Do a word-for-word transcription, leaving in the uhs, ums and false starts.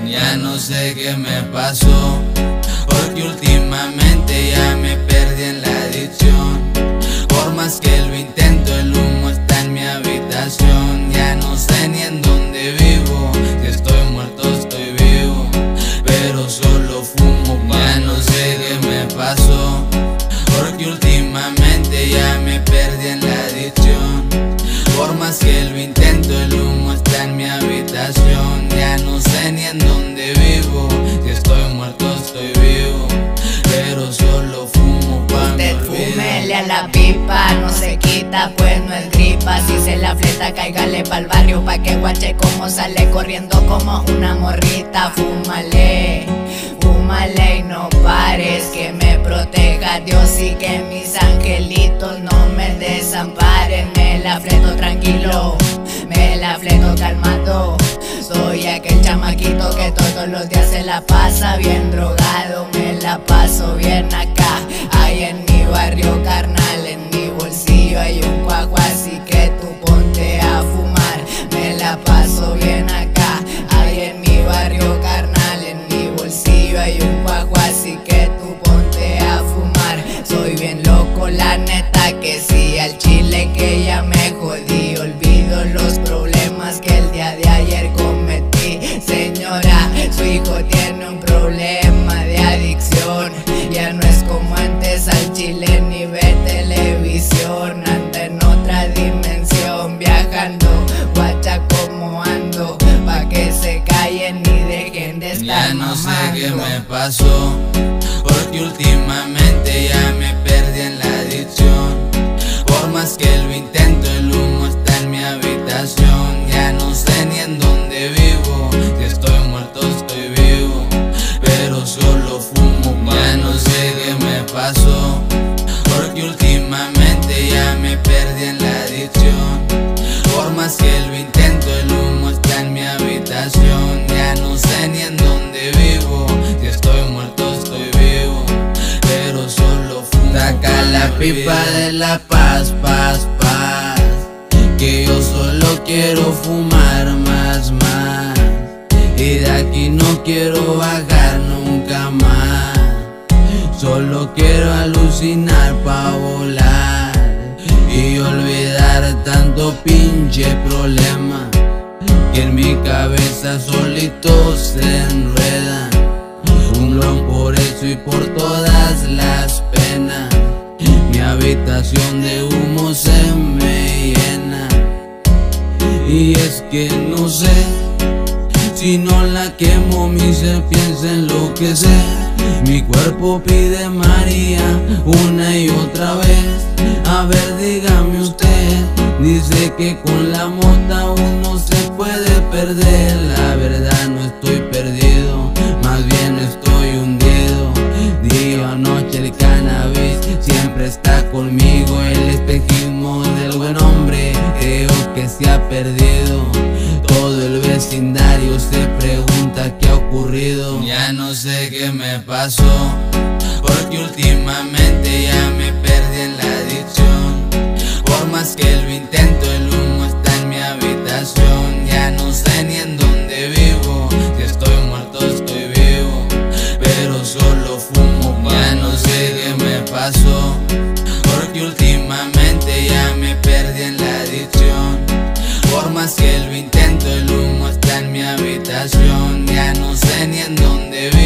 Ya no sé qué me pasó, porque últimamente ya me perdí en la adicción. Por más que lo intento, el humo está en mi habitación. Ya no sé ni en dónde vivo, si estoy muerto o estoy vivo, pero solo fumo. Ya no sé qué me pasó, porque últimamente ya me perdí en la adicción. Por más que lo intento, el humo está en mi habitación. Ya no sé ni en dónde vivo, si estoy muerto o estoy vivo, pero solo fumo pa' mi olvido. Fúmele a la pipa, no se quita pues no es gripa. Si se la fleta, cáigale pa'l barrio pa' que guache como sale corriendo como una morrita. Fúmale, fúmale y no pares, que me proteja Dios y que mis angelitos no me desamparen. Me la fleto tranquilo, me la fleto calmado. Soy aquel chamaquito que todos los días se la pasa bien drogado. Me la paso bien acá, ahí en mi barrio carnal. En mi bolsillo hay un cuajo, así que tú ponte a fumar. Me la paso bien acá, ahí en mi barrio carnal. En mi bolsillo hay un cuajo, así que tú ponte a fumar. Soy bien loco, la neta que sí, al chile que ya me jodí. Olvido los problemas que el día de ayer cometí. Señora, su hijo tiene un problema de adicción. Ya no es como antes, al chile ni ve televisión. Anda en otra dimensión, viajando, guacha como ando, pa' que se callen y dejen de estar Ya no mamando. sé qué me pasó, porque últimamente ya me perdí en la adicción. Por más que lo intento, el humo está en mi habitación. Ya no sé ni en dónde vivo, si estoy muerto o estoy vivo, pero solo fumo. Ya no sé qué me pasó, porque últimamente ya me perdí en la adicción. Por más que lo intento, el humo está en mi habitación. Ya no sé ni en dónde vivo, si estoy muerto o estoy vivo, pero solo fumo. Saca la pipa de la paz, paz, paz, que yo solo quiero fumar más, más, y de aquí no quiero bajar nunca más. Solo quiero alucinar pa' volar y olvidar tanto pinche problema que en mi cabeza solito se enreda. Un blon por eso y por todas las penas. Mi habitación de humo se me llena, y es que no sé, si no la quemo mi ser piensa enloquecer. Mi cuerpo pide María una y otra vez. A ver, dígame usted, dice que con la mota uno se puede perder. La verdad no estoy perdido, más bien estoy hundido. Día o noche el cannabis siempre está conmigo. El espejismo del buen hombre creo que se ha perdido. Todo el vecindario se pregunta qué ha ocurrido. Ya no sé qué me pasó, porque últimamente ya me perdí en la adicción. Por más que lo intento, el humo está en mi habitación. Ya no sé ni en dónde vivo, si estoy muerto o estoy vivo, pero solo fumo. Ya no sé qué me pasó, porque últimamente ya me perdí en la adicción. Por más que lo intento, el humo está en mi habitación. Ya no sé ni en dónde vivo,